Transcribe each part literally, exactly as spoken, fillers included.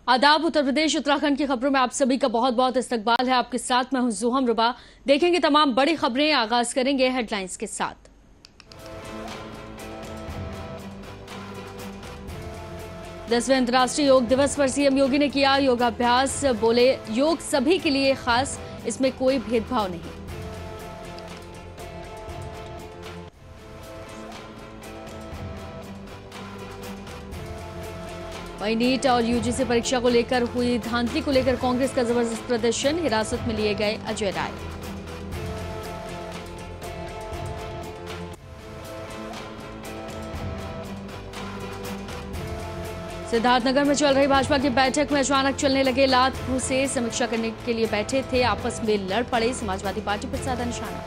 आदाब। उत्तर प्रदेश उत्तराखंड की खबरों में आप सभी का बहुत बहुत इस्तकबाल है। आपके साथ मैं हूं जुहम रुबा। देखेंगे तमाम बड़ी खबरें। आगाज करेंगे हेडलाइंस के साथ। दसवें अंतर्राष्ट्रीय योग दिवस पर सीएम योगी ने किया योगाभ्यास। बोले, योग सभी के लिए खास, इसमें कोई भेदभाव नहीं। वहीं नीट और यूजीसी परीक्षा को लेकर हुई धांधली को लेकर कांग्रेस का जबरदस्त प्रदर्शन। हिरासत में लिए गए अजय राय। सिद्धार्थनगर में चल रही भाजपा की बैठक में अचानक चलने लगे लात घूंसे। समीक्षा करने के लिए बैठे थे, आपस में लड़ पड़े। समाजवादी पार्टी पर साधा निशाना।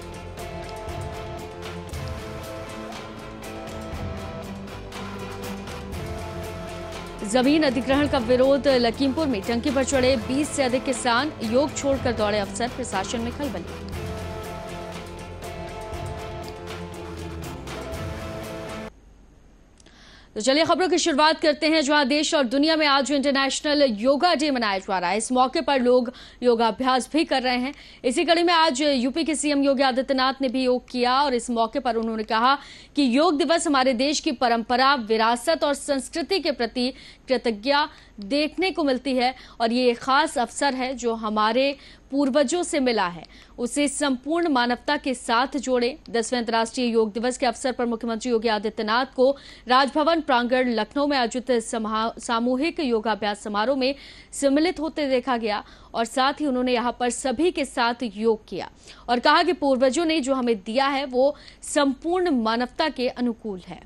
जमीन अधिग्रहण का विरोध। लखीमपुर में टंकी पर चढ़े बीस से अधिक किसान। योग छोड़कर दौड़े अफसर। प्रशासन में खलबली। तो चलिए खबरों की शुरुआत करते हैं, जहां देश और दुनिया में आज इंटरनेशनल योगा डे मनाया जा रहा है। इस मौके पर लोग योगाभ्यास भी कर रहे हैं। इसी कड़ी में आज यूपी के सीएम योगी आदित्यनाथ ने भी योग किया और इस मौके पर उन्होंने कहा कि योग दिवस हमारे देश की परंपरा, विरासत और संस्कृति के प्रति कृतज्ञता देखने को मिलती है और ये एक खास अवसर है जो हमारे पूर्वजों से मिला है, उसे संपूर्ण मानवता के साथ जोड़े। दसवें अंतर्राष्ट्रीय योग दिवस के अवसर पर मुख्यमंत्री योगी आदित्यनाथ को राजभवन प्रांगण लखनऊ में आयोजित सामूहिक योगाभ्यास समारोह में सम्मिलित होते देखा गया और साथ ही उन्होंने यहां पर सभी के साथ योग किया और कहा कि पूर्वजों ने जो हमें दिया है वो संपूर्ण मानवता के अनुकूल है।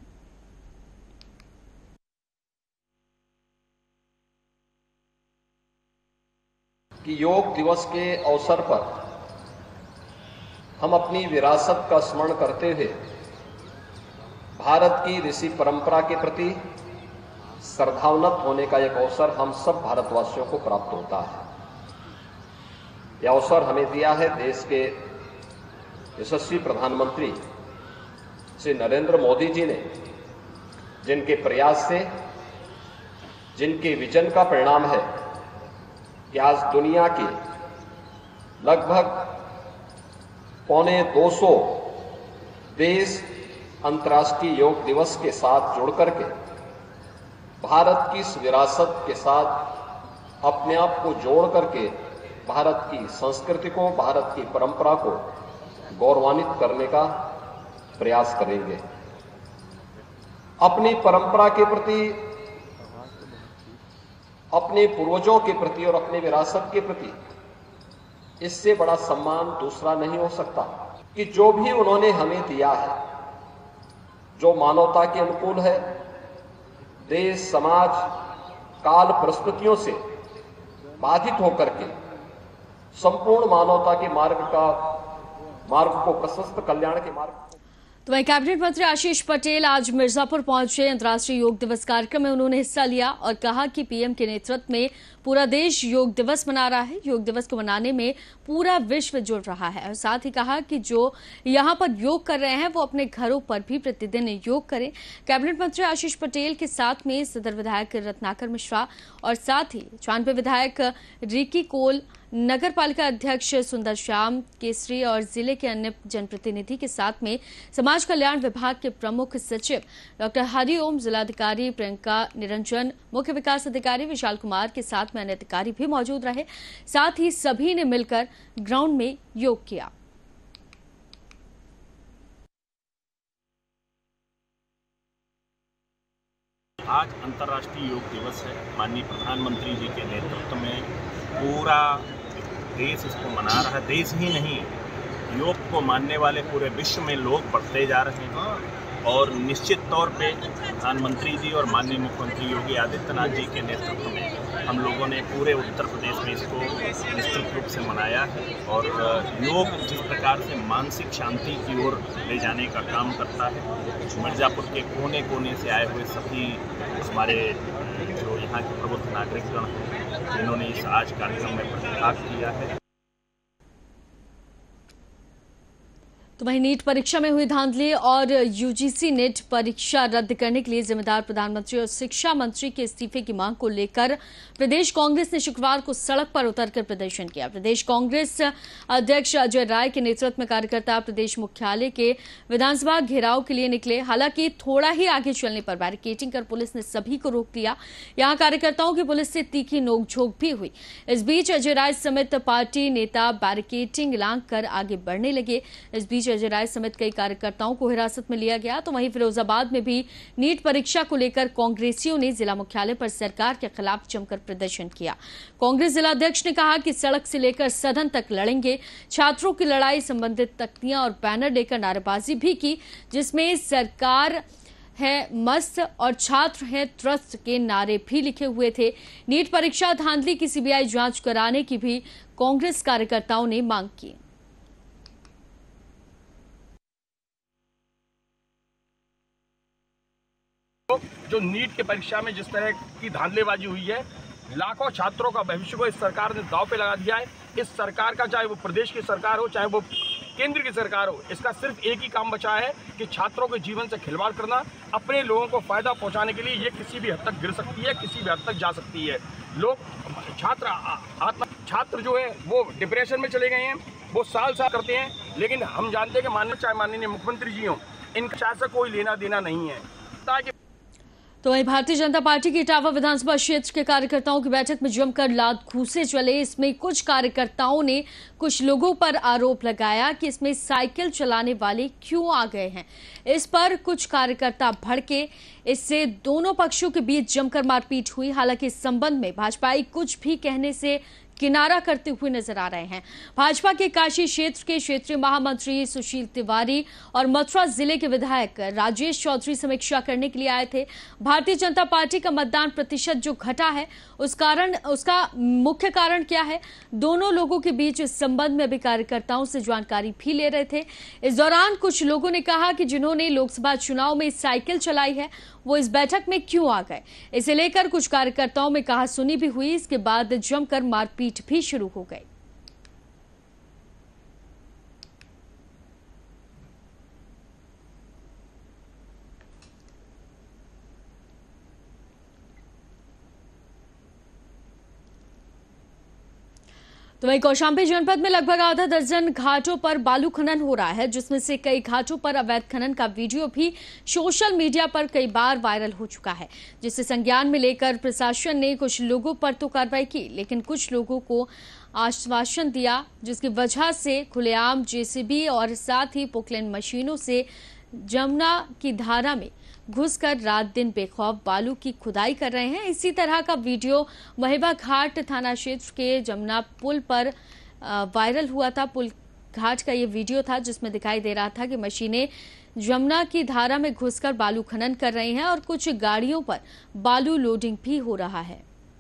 कि योग दिवस के अवसर पर हम अपनी विरासत का स्मरण करते हुए भारत की ऋषि परंपरा के प्रति श्रद्धान्वित होने का एक अवसर हम सब भारतवासियों को प्राप्त होता है। यह अवसर हमें दिया है देश के यशस्वी प्रधानमंत्री श्री नरेंद्र मोदी जी ने, जिनके प्रयास से, जिनके विजन का परिणाम है कि आज दुनिया के लगभग पौने दो सौ देश अंतर्राष्ट्रीय योग दिवस के साथ जुड़ करके भारत की इस विरासत के साथ अपने आप को जोड़ करके भारत की संस्कृति को, भारत की परंपरा को गौरवान्वित करने का प्रयास करेंगे। अपनी परंपरा के प्रति, अपने पूर्वजों के प्रति और अपने विरासत के प्रति इससे बड़ा सम्मान दूसरा नहीं हो सकता कि जो भी उन्होंने हमें दिया है, जो मानवता के अनुकूल है, देश, समाज, काल, परिस्थितियों से बाधित होकर के संपूर्ण मानवता के मार्ग का मार्ग को प्रशस्त कल्याण के मार्ग। तो वहीं कैबिनेट मंत्री आशीष पटेल आज मिर्जापुर पहुंचे। अंतर्राष्ट्रीय योग दिवस कार्यक्रम में उन्होंने हिस्सा लिया और कहा कि पीएम के नेतृत्व में पूरा देश योग दिवस मना रहा है। योग दिवस को मनाने में पूरा विश्व जुड़ रहा है और साथ ही कहा कि जो यहां पर योग कर रहे हैं वो अपने घरों पर भी प्रतिदिन योग करें। कैबिनेट मंत्री आशीष पटेल के साथ में सदर विधायक रत्नाकर मिश्रा और साथ ही चांदपे विधायक रिकी कोल, नगर पालिका अध्यक्ष सुंदर श्याम केसरी और जिले के अन्य जनप्रतिनिधि के साथ में समाज कल्याण विभाग के प्रमुख सचिव डॉक्टर हरिओम, जिलाधिकारी प्रियंका निरंजन, मुख्य विकास अधिकारी विशाल कुमार के साथ में अन्य अधिकारी भी मौजूद रहे। साथ ही सभी ने मिलकर ग्राउंड में योग किया। आज अंतर्राष्ट्रीय योग दिवस है। माननीय प्रधानमंत्री जी के नेतृत्व में पूरा देश इसको मना रहा है। देश ही नहीं, योग को मानने वाले पूरे विश्व में लोग बढ़ते जा रहे हैं और निश्चित तौर पे प्रधानमंत्री जी और माननीय मुख्यमंत्री योगी आदित्यनाथ जी के नेतृत्व में हम लोगों ने पूरे उत्तर प्रदेश में इसको विस्तृत रूप से मनाया है। और योग जिस प्रकार से मानसिक शांति की ओर ले जाने का काम करता है, मिर्जापुर के कोने कोने से आए हुए सभी हमारे जो यहाँ के प्रबुद्ध नागरिकगण हैं, इन्होंने इस आज कार्यक्रम में प्रतिभाग किया है। तो वहीं नीट परीक्षा में हुई धांधली और यूजीसी नेट परीक्षा रद्द करने के लिए जिम्मेदार प्रधानमंत्री और शिक्षा मंत्री के इस्तीफे की मांग को लेकर प्रदेश कांग्रेस ने शुक्रवार को सड़क पर उतरकर प्रदर्शन किया। प्रदेश कांग्रेस अध्यक्ष अजय राय के नेतृत्व में कार्यकर्ता प्रदेश मुख्यालय के विधानसभा घेराव के लिए निकले। हालांकि थोड़ा ही आगे चलने पर बैरिकेडिंग कर पुलिस ने सभी को रोक दिया। यहां कार्यकर्ताओं की पुलिस से तीखी नोकझोंक भी हुई। इस बीच अजय राय समेत पार्टी नेता बैरिकेडिंग लांघ कर आगे बढ़ने लगे। इस बीच अजय राय समेत कई कार्यकर्ताओं को हिरासत में लिया गया। तो वहीं फिरोजाबाद में भी नीट परीक्षा को लेकर कांग्रेसियों ने जिला मुख्यालय पर सरकार के खिलाफ जमकर प्रदर्शन किया। कांग्रेस जिलाध्यक्ष ने कहा कि सड़क से लेकर सदन तक लड़ेंगे। छात्रों की लड़ाई संबंधित तख्तियां और बैनर लेकर नारेबाजी भी की, जिसमें सरकार है मस्त और छात्र हैं त्रस्त के नारे भी लिखे हुए थे। नीट परीक्षा धांधली की सीबीआई जांच कराने की भी कांग्रेस कार्यकर्ताओं ने मांग की। जो नीट की परीक्षा में जिस तरह की धांधलेबाजी हुई है, लाखों छात्रों का भविष्य को इस सरकार ने दांव पे लगा दिया है। इस सरकार का, चाहे वो प्रदेश की सरकार हो चाहे वो केंद्र की सरकार हो, इसका सिर्फ एक ही काम बचा है कि छात्रों के जीवन से खिलवाड़ करना, अपने लोगों को फायदा पहुंचाने के लिए। ये किसी भी हद तक गिर सकती है, किसी भी हद तक जा सकती है। लोग छात्र आत्मा छात्र जो है वो डिप्रेशन में चले गए हैं, वो साल साल करते हैं, लेकिन हम जानते हैं कि माननीय चाहे माननीय मुख्यमंत्री जी हों, इनका शायद से कोई लेना देना नहीं है। ताकि तो वहीं भारतीय जनता पार्टी की इटावा विधानसभा क्षेत्र के कार्यकर्ताओं की बैठक में जमकर लात घूंसे चले। इसमें कुछ कार्यकर्ताओं ने कुछ लोगों पर आरोप लगाया कि इसमें साइकिल चलाने वाले क्यों आ गए हैं। इस पर कुछ कार्यकर्ता भड़के। इससे दोनों पक्षों के बीच जमकर मारपीट हुई। हालांकि इस संबंध में भाजपाई कुछ भी कहने से किनारा करते हुए नजर आ रहे हैं। भाजपा के काशी क्षेत्र के क्षेत्रीय महामंत्री सुशील तिवारी और मथुरा जिले के विधायक राजेश चौधरी समीक्षा करने के लिए आए थे। भारतीय जनता पार्टी का मतदान प्रतिशत जो घटा है उस कारण उसका मुख्य कारण क्या है, दोनों लोगों के बीच इस संबंध में भी कार्यकर्ताओं से जानकारी भी ले रहे थे। इस दौरान कुछ लोगों ने कहा कि जिन्होंने लोकसभा चुनाव में साइकिल चलाई है वो इस बैठक में क्यों आ गए। इसे लेकर कुछ कार्यकर्ताओं में कहासुनी भी हुई। इसके बाद जमकर मारपीट भी शुरू हो गई। तो वहीं कौशाम्बी जनपद में लगभग आधा दर्जन घाटों पर बालू खनन हो रहा है, जिसमें से कई घाटों पर अवैध खनन का वीडियो भी सोशल मीडिया पर कई बार वायरल हो चुका है, जिसे संज्ञान में लेकर प्रशासन ने कुछ लोगों पर तो कार्रवाई की, लेकिन कुछ लोगों को आश्वासन दिया, जिसकी वजह से खुलेआम जेसीबी और साथ ही पोकलैंड मशीनों से जमुना की धारा में घुसकर रात दिन बेखौफ बालू की खुदाई कर रहे हैं। इसी तरह का वीडियो महिबा घाट थाना क्षेत्र के जमुना पुल पर वायरल हुआ था। पुल घाट का ये वीडियो था जिसमें दिखाई दे रहा था कि मशीनें जमुना की धारा में घुसकर बालू खनन कर रही हैं और कुछ गाड़ियों पर बालू लोडिंग भी हो रहा है।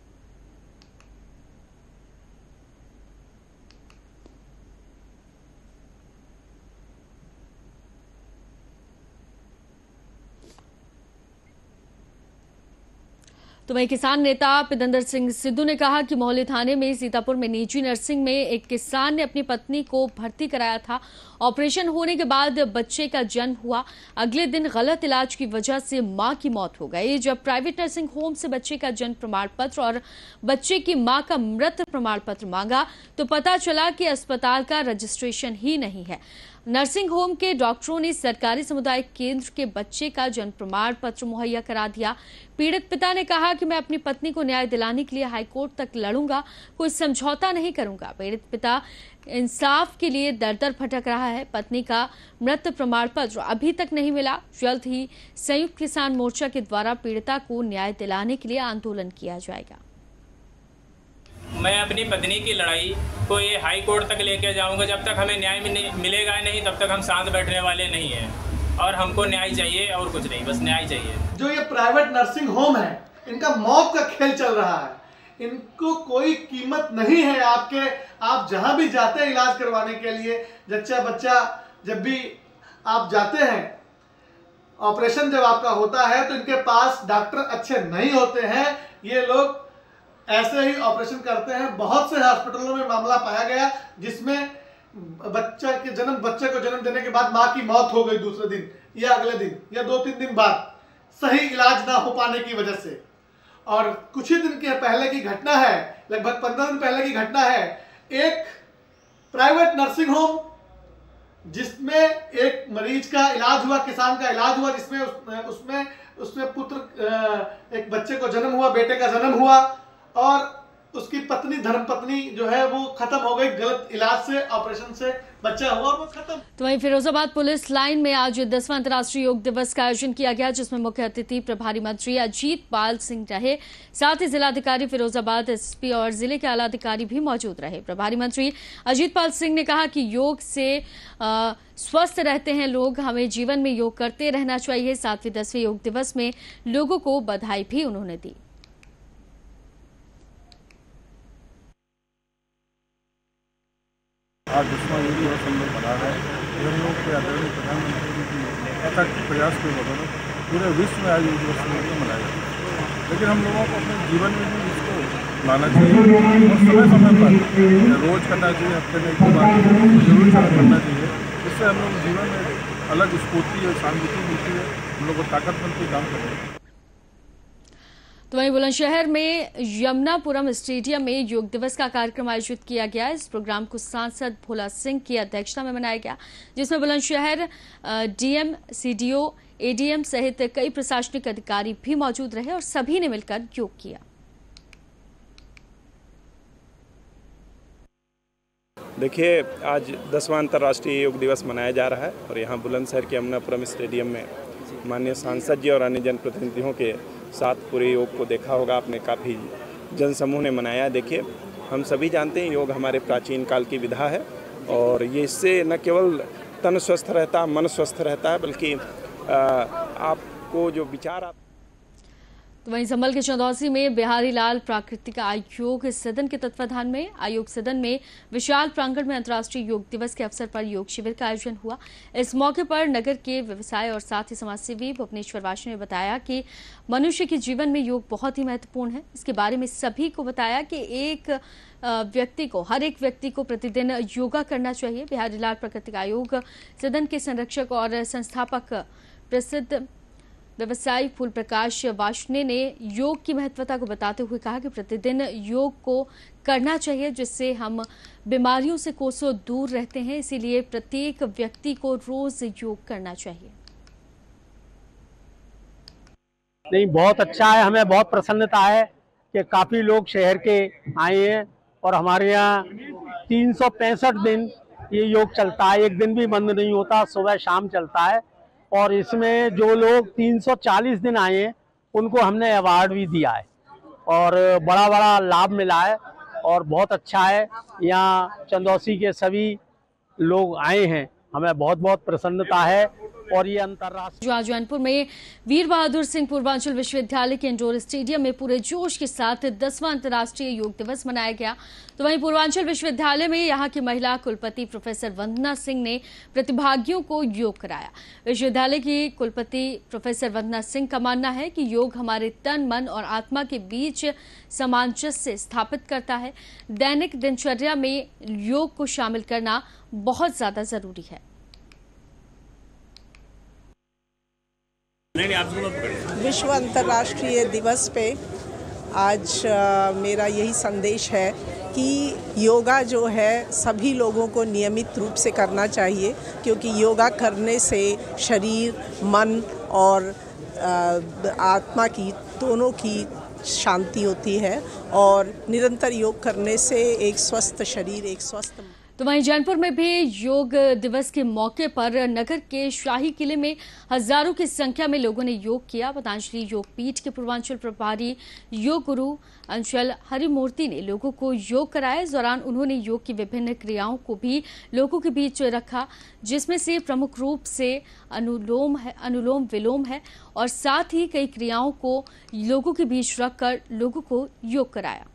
तो वहीं किसान नेता पिदंदर सिंह सिद्धू ने कहा कि मोहल्ले थाने में सीतापुर में निजी नर्सिंग में एक किसान ने अपनी पत्नी को भर्ती कराया था। ऑपरेशन होने के बाद बच्चे का जन्म हुआ। अगले दिन गलत इलाज की वजह से मां की मौत हो गई। जब प्राइवेट नर्सिंग होम से बच्चे का जन्म प्रमाण पत्र और बच्चे की मां का मृत प्रमाण पत्र मांगा तो पता चला कि अस्पताल का रजिस्ट्रेशन ही नहीं है। नर्सिंग होम के डॉक्टरों ने सरकारी सामुदायिक केंद्र के बच्चे का जन्म प्रमाण पत्र मुहैया करा दिया। पीड़ित पिता ने कहा कि मैं अपनी पत्नी को न्याय दिलाने के लिए हाईकोर्ट तक लड़ूंगा, कोई समझौता नहीं करूंगा। पीड़ित पिता इंसाफ के लिए दर दर भटक रहा है। पत्नी का मृत प्रमाण पत्र अभी तक नहीं मिला। जल्द ही संयुक्त किसान मोर्चा के द्वारा पीड़िता को न्याय दिलाने के लिए आंदोलन किया जाएगा। मैं अपनी पत्नी की लड़ाई को ये हाई कोर्ट तक लेके जाऊंगा। जब तक हमें न्याय मिलेगा नहीं तब तक हम साथ बैठने वाले नहीं हैं और हमको न्याय चाहिए और कुछ नहीं, बस न्याय चाहिए। जो ये प्राइवेट नर्सिंग होम है इनका मौत का खेल चल रहा है। इनको कोई कीमत नहीं है। आपके आप जहां भी जाते हैं इलाज करवाने के लिए, जच्चा बच्चा जब भी आप जाते हैं, ऑपरेशन जब आपका होता है तो इनके पास डॉक्टर अच्छे नहीं होते हैं। ये लोग ऐसे ही ऑपरेशन करते हैं। बहुत से हॉस्पिटलों में मामला पाया गया जिसमें बच्चा के जन्म बच्चे को जन्म देने के बाद माँ की मौत हो गई दूसरे दिन या अगले दिन या दो तीन दिन बाद सही इलाज ना हो पाने की वजह से, और कुछ ही दिन के पहले की घटना है, लगभग पंद्रह दिन पहले की घटना है, एक प्राइवेट नर्सिंग होम जिसमें एक मरीज का इलाज हुआ, किसान का इलाज हुआ, जिसमें उसमें उसमें पुत्र एक बच्चे को जन्म हुआ, बेटे का जन्म हुआ, और उसकी पत्नी धर्मपत्नी जो है वो खत्म हो गई, गलत इलाज से, ऑपरेशन से बच्चा हुआ और वो खत्म। तो वहीं फिरोजाबाद पुलिस लाइन में आज दसवां अंतर्राष्ट्रीय योग दिवस का आयोजन किया गया, जिसमें मुख्य अतिथि प्रभारी मंत्री अजीत पाल सिंह रहे। साथ ही जिलाधिकारी फिरोजाबाद, एसपी और जिले के आला अधिकारी भी मौजूद रहे। प्रभारी मंत्री अजीत पाल सिंह ने कहा कि योग से आ, स्वस्थ रहते हैं लोग, हमें जीवन में योग करते रहना चाहिए। सातवें दसवें योग दिवस में लोगों को बधाई भी उन्होंने दी। आज दसवां योग दिवस हम लोग मना रहे हैं। योग योग के आदरणीय प्रधानमंत्री जी की अथक प्रयास के बदौलत पूरे विश्व में आज योग दिवस मनाया जाता है। लेकिन हम लोगों को अपने जीवन में भी इसको लाना चाहिए और समय समय पर रोज करना चाहिए, हफ्ते में एक बार जरूर करना चाहिए। इससे हम लोग जीवन में अलग स्फूर्ति और शांति मिलती है, हम लोग को ताकत मिलती है काम करने की। तो वहीं बुलंदशहर में यमुनापुरम स्टेडियम में योग दिवस का कार्यक्रम आयोजित किया गया। इस प्रोग्राम को सांसद भोला सिंह की अध्यक्षता में मनाया गया, जिसमें बुलंदशहर डीएम, सीडीओ, एडीएम सहित कई प्रशासनिक अधिकारी भी मौजूद रहे और सभी ने मिलकर योग किया। देखिए, आज दसवां अंतर्राष्ट्रीय योग दिवस मनाया जा रहा है और यहाँ बुलंदशहर के यमुनापुरम स्टेडियम में माननीय सांसद जी और अन्य जनप्रतिनिधियों के साथ पूरे योग को देखा होगा आपने, काफ़ी जनसमूह ने मनाया। देखिए, हम सभी जानते हैं योग हमारे प्राचीन काल की विधा है और ये इससे न केवल तन स्वस्थ रहता, मन स्वस्थ रहता है, बल्कि आपको जो विचार आप तो वहीं संभल के चंदौसी में बिहारी लाल प्राकृतिक आयोग सदन के तत्वाधान में आयोग सदन में विशाल प्रांगण में अंतर्राष्ट्रीय योग दिवस के अवसर पर योग शिविर का आयोजन हुआ। इस मौके पर नगर के व्यवसाय और साथ ही समाजसेवी भुवनेश्वर वाशी ने बताया कि मनुष्य के जीवन में योग बहुत ही महत्वपूर्ण है। इसके बारे में सभी को बताया कि एक व्यक्ति को हर एक व्यक्ति को प्रतिदिन योगा करना चाहिए। बिहारी लाल प्राकृतिक आयोग सदन के संरक्षक और संस्थापक प्रसिद्ध व्यवसायी फूल प्रकाश वार्ष्णेय ने योग की महत्वता को बताते हुए कहा कि प्रतिदिन योग को करना चाहिए, जिससे हम बीमारियों से कोसों दूर रहते हैं। इसीलिए प्रत्येक व्यक्ति को रोज योग करना चाहिए। नहीं, बहुत अच्छा है, हमें बहुत प्रसन्नता है कि काफी लोग शहर के आए हैं और हमारे यहाँ तीन सौ पैंसठ दिन ये योग चलता है, एक दिन भी बंद नहीं होता, सुबह शाम चलता है। और इसमें जो लोग तीन सौ चालीस दिन आए हैं उनको हमने अवार्ड भी दिया है और बड़ा बड़ा लाभ मिला है और बहुत अच्छा है। यहाँ चंदौसी के सभी लोग आए हैं, हमें बहुत बहुत प्रसन्नता है। और ये अंतर्राष्ट्रीय जौनपुर में वीर बहादुर सिंह पूर्वांचल विश्वविद्यालय के इंडोर स्टेडियम में पूरे जोश के साथ दसवां अंतर्राष्ट्रीय योग दिवस मनाया गया। तो वहीं पूर्वांचल विश्वविद्यालय में यहाँ की महिला कुलपति प्रोफेसर वंदना सिंह ने प्रतिभागियों को योग कराया। विश्वविद्यालय की कुलपति प्रोफेसर वंदना सिंह का मानना है कि योग हमारे तन, मन और आत्मा के बीच सामंजस्य स्थापित करता है। दैनिक दिनचर्या में योग को शामिल करना बहुत ज्यादा जरूरी है। विश्व अंतर्राष्ट्रीय दिवस पे आज आ, मेरा यही संदेश है कि योगा जो है सभी लोगों को नियमित रूप से करना चाहिए, क्योंकि योगा करने से शरीर, मन और आ, आत्मा की दोनों की शांति होती है और निरंतर योग करने से एक स्वस्थ शरीर, एक स्वस्थ। तो वहीं जौनपुर में भी योग दिवस के मौके पर नगर के शाही किले में हजारों की संख्या में लोगों ने योग किया। पतंजलि योग पीठ के पूर्वांचल प्रभारी योग गुरु अंशल हरिमूर्ति ने लोगों को योग कराया। इस दौरान उन्होंने योग की विभिन्न क्रियाओं को भी लोगों के बीच रखा, जिसमें से प्रमुख रूप से अनुलोम है, अनुलोम विलोम है और साथ ही कई क्रियाओं को लोगों के बीच रखकर लोगों को योग कराया।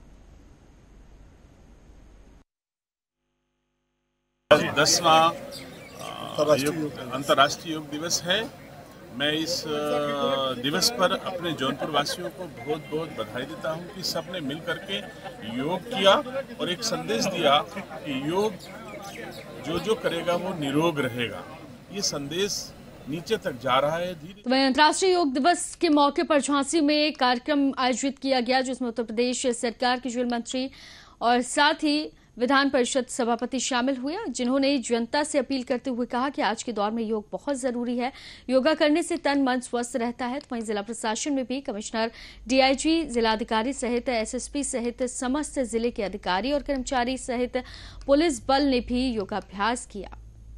दसवां अंतर्राष्ट्रीय योग दिवस है। मैं इस दिवस पर अपने जौनपुर वासियों को बहुत बहुत बधाई देता हूं कि सबने मिल करके योग किया और एक संदेश दिया कि योग जो जो करेगा वो निरोग रहेगा, ये संदेश नीचे तक जा रहा है। धीरे तो वहीं अंतर्राष्ट्रीय योग दिवस के मौके पर झांसी में एक कार्यक्रम आयोजित किया गया, जिसमें उत्तर प्रदेश सरकार के जेल मंत्री और साथ ही विधान परिषद सभापति शामिल हुए, जिन्होंने जनता से अपील करते हुए कहा कि आज के दौर में योग बहुत जरूरी है। योगा करने से तन मन स्वस्थ रहता है। तो वहीं जिला प्रशासन में भी कमिश्नर, डीआईजी, जिलाधिकारी सहित एसएसपी सहित समस्त जिले के अधिकारी और कर्मचारी सहित पुलिस बल ने भी योगाभ्यास किया।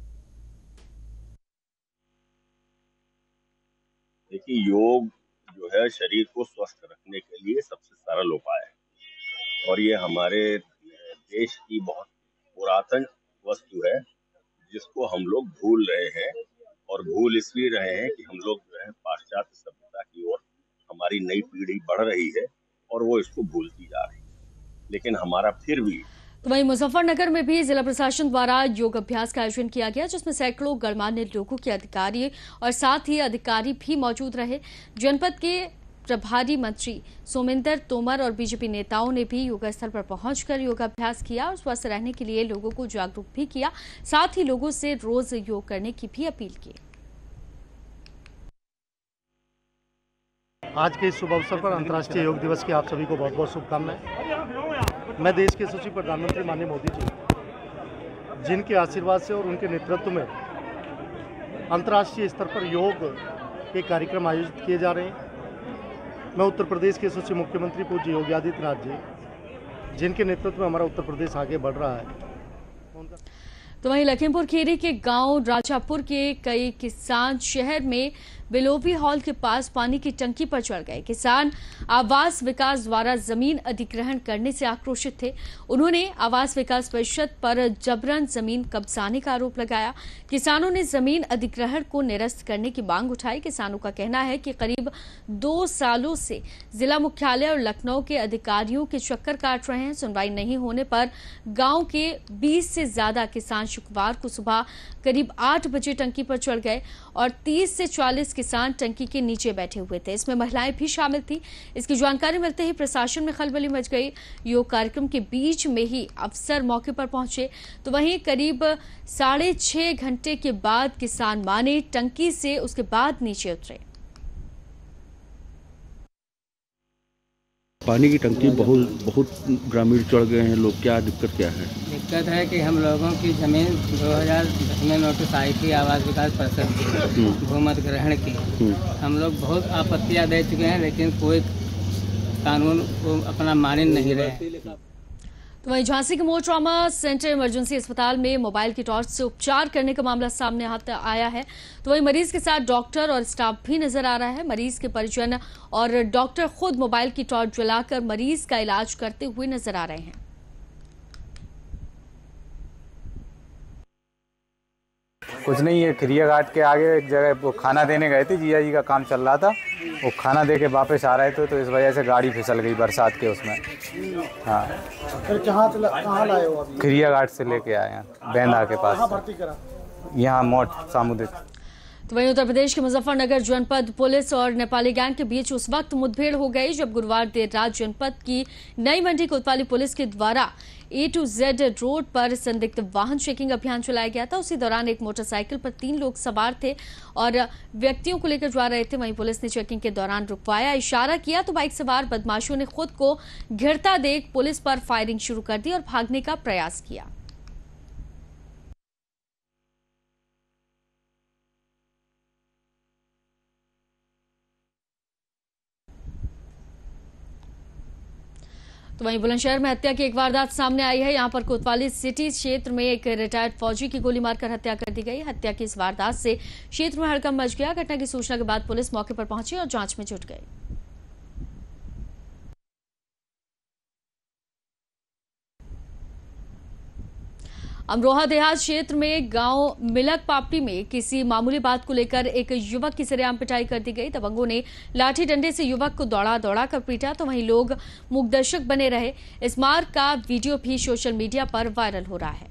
देखिए, योग जो है शरीर को स्वस्थ रखने के लिए सबसे सरल उपाय है और ये हमारे देश की बहुत पुरातन वस्तु है, जिसको हम लोग भूल रहे हैं और भूल इसलिए रहे हैं कि हम लोग जो है पाश्चात्य सभ्यता की ओर हमारी नई पीढ़ी बढ़ रही है और वो इसको भूलती जा रही है। लेकिन हमारा फिर भी तो वहीं मुजफ्फरनगर में भी जिला प्रशासन द्वारा योग अभ्यास का आयोजन किया गया, जिसमें सैकड़ों गणमान्य लोगों के अधिकारी और साथ ही अधिकारी भी मौजूद रहे। जनपद के प्रभारी मंत्री सोमेंद्र तोमर और बीजेपी नेताओं ने भी योगा स्थल पर पहुंचकर योगाभ्यास किया और स्वस्थ रहने के लिए लोगों को जागरूक भी किया। साथ ही लोगों से रोज योग करने की भी अपील की। आज के इस शुभ अवसर पर अंतर्राष्ट्रीय योग दिवस की आप सभी को बहुत बहुत शुभकामनाएं। मैं देश के यशस्वी प्रधानमंत्री माननीय मोदी जी, जिनके आशीर्वाद से और उनके नेतृत्व में अंतर्राष्ट्रीय स्तर पर योग के कार्यक्रम आयोजित किए जा रहे हैं। मैं उत्तर प्रदेश के यशस्वी मुख्यमंत्री पूज्य योगी आदित्यनाथ जी, जिनके नेतृत्व में हमारा उत्तर प्रदेश आगे बढ़ रहा है। तो वहीं लखीमपुर खीरी के गांव राजापुर के कई किसान शहर में बिलोवी हॉल के पास पानी की टंकी पर चढ़ गए। किसान आवास विकास द्वारा जमीन अधिग्रहण करने से आक्रोशित थे। उन्होंने आवास विकास परिषद पर जबरन जमीन कब्जाने का आरोप लगाया। किसानों ने जमीन अधिग्रहण को निरस्त करने की मांग उठाई। किसानों का कहना है कि करीब दो सालों से जिला मुख्यालय और लखनऊ के अधिकारियों के चक्कर काट रहे हैं। सुनवाई नहीं होने पर गांव के बीस से ज्यादा किसान शुक्रवार को सुबह करीब आठ बजे टंकी पर चढ़ गए और तीस से चालीस किसान टंकी के नीचे बैठे हुए थे। इसमें महिलाएं भी शामिल थी। इसकी जानकारी मिलते ही प्रशासन में खलबली मच गई। योग कार्यक्रम के बीच में ही अफसर मौके पर पहुंचे। तो वहीं करीब साढ़े छह घंटे के बाद किसान माने टंकी से, उसके बाद नीचे उतरे। पानी की टंकी बहुत बहुत ग्रामीण चढ़ गए हैं लोग, क्या दिक्कत क्या है? दिक्कत है कि हम लोगों की जमीन दो हज़ार दस में नोटिस आई थी आवास विकास परिषद की भूमि ग्रहण की। हम लोग बहुत आपत्तियां दे चुके हैं, लेकिन कोई कानून को अपना मान नहीं रहे। तो वहीं झांसी के मोर ट्रॉमा सेंटर इमरजेंसी अस्पताल में मोबाइल की टॉर्च से उपचार करने का मामला सामने आया है। तो वहीं मरीज के साथ डॉक्टर और स्टाफ भी नजर आ रहा है। मरीज के परिजन और डॉक्टर खुद मोबाइल की टॉर्च जलाकर मरीज का इलाज करते हुए नजर आ रहे हैं। कुछ नहीं, ये खिरिया घाट के आगे एक जगह वो खाना देने गए थे, जिया जी का काम चल रहा था। वो खाना दे के वापस आ रहे थे तो इस वजह से गाड़ी फिसल गई बरसात के उसमें। हाँ, फिर कहाँ कहाँ लाए हो अभी? खिरिया घाट से लेके आए हैं, बेंदा के पास। कहाँ भर्ती करा? यहाँ मोट सामुदित। तो वहीं उत्तर प्रदेश के मुजफ्फरनगर जनपद पुलिस और नेपाली गैंग के बीच उस वक्त मुठभेड़ हो गई जब गुरुवार देर रात जनपद की नई मंडी कोतवाली पुलिस के द्वारा ए टू जेड रोड पर संदिग्ध वाहन चेकिंग अभियान चलाया गया था। उसी दौरान एक मोटरसाइकिल पर तीन लोग सवार थे और व्यक्तियों को लेकर जा रहे थे। वहीं पुलिस ने चेकिंग के दौरान रुकवाया, इशारा किया तो बाइक सवार बदमाशों ने खुद को घिरता देख पुलिस पर फायरिंग शुरू कर दी और भागने का प्रयास किया। तो वहीं बुलंदशहर में हत्या की एक वारदात सामने आई है। यहां पर कोतवाली सिटी क्षेत्र में एक रिटायर्ड फौजी की गोली मारकर हत्या कर दी गई। हत्या की इस वारदात से क्षेत्र में हड़कंप मच गया। घटना की सूचना के बाद पुलिस मौके पर पहुंची और जांच में जुट गई। अमरोहा देहात क्षेत्र में गांव मिलक पापड़ी में किसी मामूली बात को लेकर एक युवक की सरेआम पिटाई कर दी गई। दबंगों ने लाठी डंडे से युवक को दौड़ा दौड़ा कर पीटा तो वहीं लोग मूकदर्शक बने रहे। इस मार का वीडियो भी सोशल मीडिया पर वायरल हो रहा है।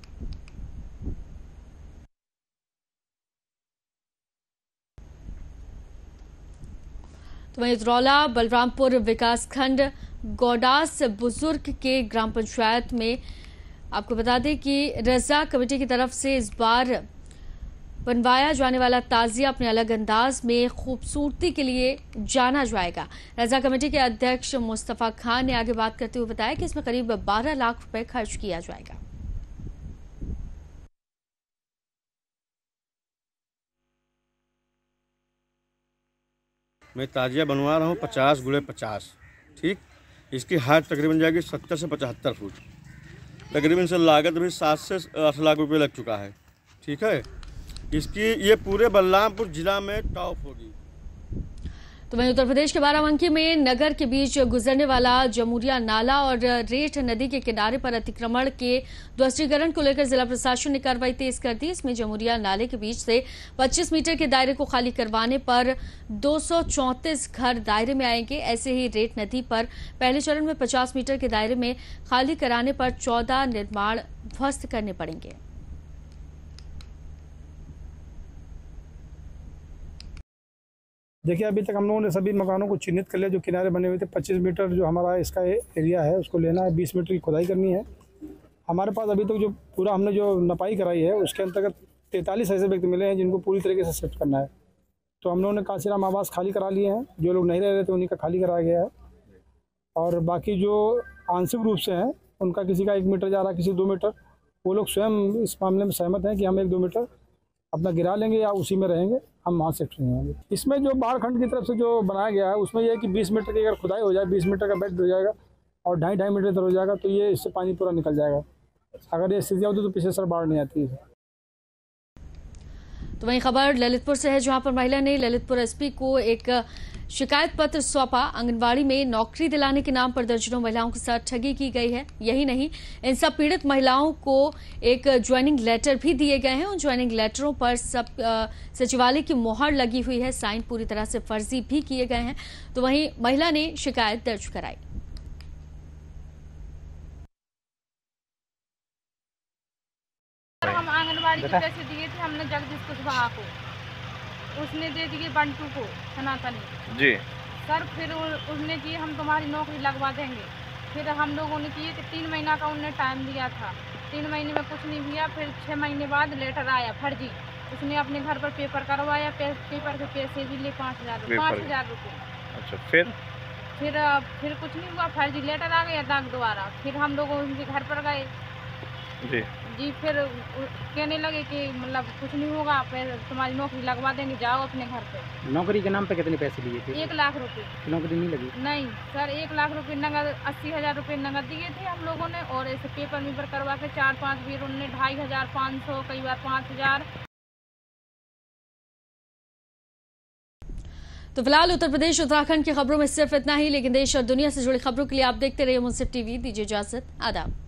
तो वहीं इतरौला बलरामपुर विकासखंड गौडास बुजुर्ग के ग्राम पंचायत में आपको बता दें कि रजा कमेटी की तरफ से इस बार बनवाया जाने वाला ताजिया अपने अलग अंदाज में खूबसूरती के लिए जाना जाएगा। रजा कमेटी के अध्यक्ष मुस्तफा खान ने आगे बात करते हुए बताया कि इसमें करीब बारह लाख रुपए खर्च किया जाएगा। मैं ताजिया बनवा रहा हूँ पचास गुड़े पचास, ठीक। इसकी हाइट तकरीबन जाएगी सत्तर से पचहत्तर फुट। तकरीबन से लागत भी सात से आठ लाख रुपए लग चुका है, ठीक है। इसकी ये पूरे बलरामपुर जिला में टॉप होगी। तो वहीं उत्तर प्रदेश के बाराबंकी में नगर के बीच गुजरने वाला जमुरिया नाला और रेठ नदी के किनारे पर अतिक्रमण के ध्वस्तीकरण को लेकर जिला प्रशासन ने कार्रवाई तेज कर दी। इसमें जमुरिया नाले के बीच से पच्चीस मीटर के दायरे को खाली करवाने पर दो सौ चौंतीस घर दायरे में आएंगे। ऐसे ही रेठ नदी पर पहले चरण में पचास मीटर के दायरे में खाली कराने पर चौदह निर्माण ध्वस्त करने पड़ेंगे। देखिए, अभी तक हम लोगों ने सभी मकानों को चिन्हित कर लिया जो किनारे बने हुए थे। पच्चीस मीटर जो हमारा इसका एरिया है उसको लेना है, बीस मीटर की खुदाई करनी है। हमारे पास अभी तक जो पूरा हमने जो नपाई कराई है उसके अंतर्गत तैंतालीस ऐसे व्यक्ति मिले हैं जिनको पूरी तरीके से शिफ्ट करना है। तो हम लोगों ने काशीराम आवास खाली करा लिए हैं, जो लोग नहीं रह रहे थे उन्हीं का खाली कराया गया है। और बाकी जो आंशिक रूप से हैं उनका किसी का एक मीटर जा रहा है, किसी दो मीटर, वो लोग स्वयं इस मामले में सहमत हैं कि हम एक दो मीटर अपना गिरा लेंगे या उसी में रहेंगे, हम वहाँ शिफ्ट नहीं होंगे। इसमें जो बाढ़ खंड की तरफ से जो बनाया गया है उसमें यह है कि बीस मीटर की अगर खुदाई हो जाए, बीस मीटर का बेड हो जाएगा और ढाई ढाई मीटर तक हो जाएगा तो ये इससे पानी पूरा निकल जाएगा। अगर ये स्थितियाँ होती तो पिछले साल बाढ़ नहीं आती है। तो वहीं खबर ललितपुर से है, जहां पर महिला ने ललितपुर एसपी को एक शिकायत पत्र सौंपा। आंगनबाड़ी में नौकरी दिलाने के नाम पर दर्जनों महिलाओं के साथ ठगी की गई है। यही नहीं, इन सब पीड़ित महिलाओं को एक ज्वाइनिंग लेटर भी दिए गए हैं। उन ज्वाइनिंग लेटरों पर सब सचिवालय की मोहर लगी हुई है, साइन पूरी तरह से फर्जी भी किए गए हैं। तो वहीं महिला ने शिकायत दर्ज कराई। हम आंगनबाड़ी के पैसे दिए थे हमने जगदीश कुशवाहा को, उसने दे दिए बंटू को, सनातन जी सर। फिर उसने किए हम तुम्हारी नौकरी लगवा देंगे। फिर हम लोगों ने किए कि तीन महीना का उन्होंने टाइम दिया था, तीन महीने में कुछ नहीं किया। फिर छः महीने बाद लेटर आया फर्जी, उसने अपने घर पर पेपर करवाया, पे, पेपर के पैसे भी ले पाँच हज़ार रुपये पाँच हज़ार रुपये अच्छा फिर फिर फिर कुछ नहीं हुआ, फर्जी लेटर आ गया डाक द्वारा। फिर हम लोग उनके घर पर गए जी जी फिर कहने लगे कि मतलब कुछ नहीं होगा, फिर तुम्हारी नौकरी लगवा देंगे, जाओ अपने घर पे। नौकरी के नाम पे कितने पैसे लिए थे? एक लाख रुपए। नौकरी नहीं लगी? नहीं सर, एक लाख रुपए नगद, अस्सी हजार रुपए नगद दिए थे हम लोगों ने, और ऐसे पेपर वेपर करवा के चार पाँच भी उन्होंने ढाई हजार पाँच सौ कई बार पाँच हजार। तो फिलहाल उत्तर प्रदेश उत्तराखंड की खबरों में सिर्फ इतना ही, लेकिन देश और दुनिया से जुड़ी खबरों के लिए आप देखते रहिए मुंसिफ टीवी। दीजिए इजाजत, आदाब।